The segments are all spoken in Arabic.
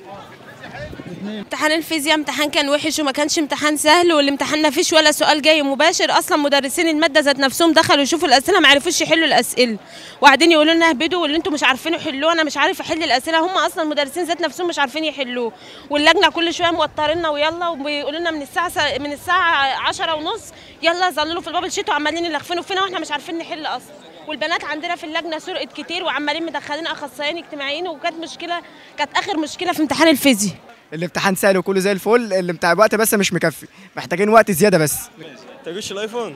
امتحان الفيزياء امتحان كان وحش وما كانش امتحان سهل، والامتحان ما فيش ولا سؤال جاي مباشر اصلا. مدرسين الماده ذات نفسهم دخلوا يشوفوا الاسئله ما عرفوش يحلوا الاسئله، وبعدين يقولوا لنا اهبدوا واللي انتم مش عارفين يحلوه. انا مش عارف احل الاسئله، هم اصلا المدرسين ذات نفسهم مش عارفين يحلوه، واللجنه كل شويه موتريننا ويلا، وبيقولوا لنا من الساعه 10:30 يلا ظللوا في البابل شيت وعمالين يلخفنوا فينا واحنا مش عارفين نحل اصلا. والبنات عندنا في اللجنه سرقت كتير وعمالين مدخلين اخصائيين اجتماعيين، وكانت مشكله، كانت اخر مشكله في امتحان الفيزياء. الامتحان سهل وكله زي الفل، الوقت بس مش مكفي، محتاجين وقت زياده بس. تجيش الايفون.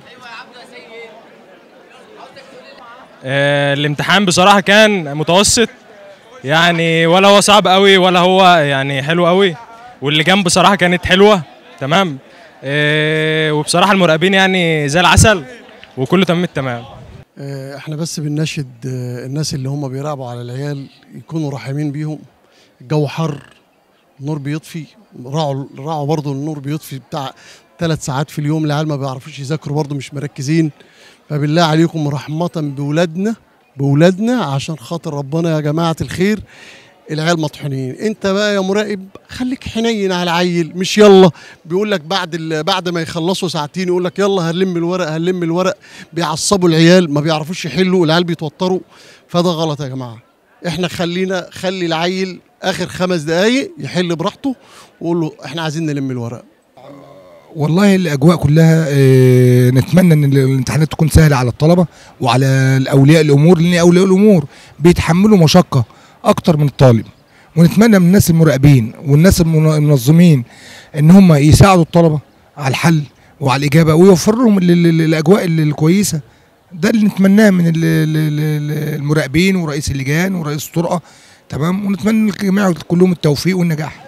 الامتحان بصراحه كان متوسط يعني، ولا هو صعب قوي ولا هو يعني حلو قوي، واللجان بصراحه كانت حلوه تمام. وبصراحه المراقبين يعني زي العسل وكله تمام التمام. احنا بس بنناشد الناس اللي هم بيراقبوا على العيال يكونوا رحيمين بيهم. الجو حر، النور بيطفي، راعوا برضه النور بيطفي بتاع 3 ساعات في اليوم. العيال ما بيعرفوش يذاكروا برضه، مش مركزين. فبالله عليكم رحمة بولادنا عشان خاطر ربنا يا جماعة الخير. العيال مطحونين. انت بقى يا مراقب خليك حنين على العيل، مش يلا بيقول لك بعد ما يخلصوا ساعتين يقول لك يلا هنلم الورق. بيعصبوا العيال، ما بيعرفوش يحلوا، العيال بيتوتروا. فده غلط يا جماعة. احنا خلي العيل اخر 5 دقايق يحل براحته، وقول له احنا عايزين نلم الورق. والله الاجواء كلها نتمنى ان الامتحانات تكون سهله على الطلبه وعلى اولياء الامور، لان اولياء الامور بيتحملوا مشقه اكتر من الطالب. ونتمنى من الناس المراقبين والناس المنظمين ان هم يساعدوا الطلبه على الحل وعلى الاجابه، ويوفروا لهم الاجواء الكويسه. ده اللي نتمناه من المراقبين ورئيس اللجان ورئيس الطرقه تمام. ونتمنى للجميع كلهم التوفيق والنجاح.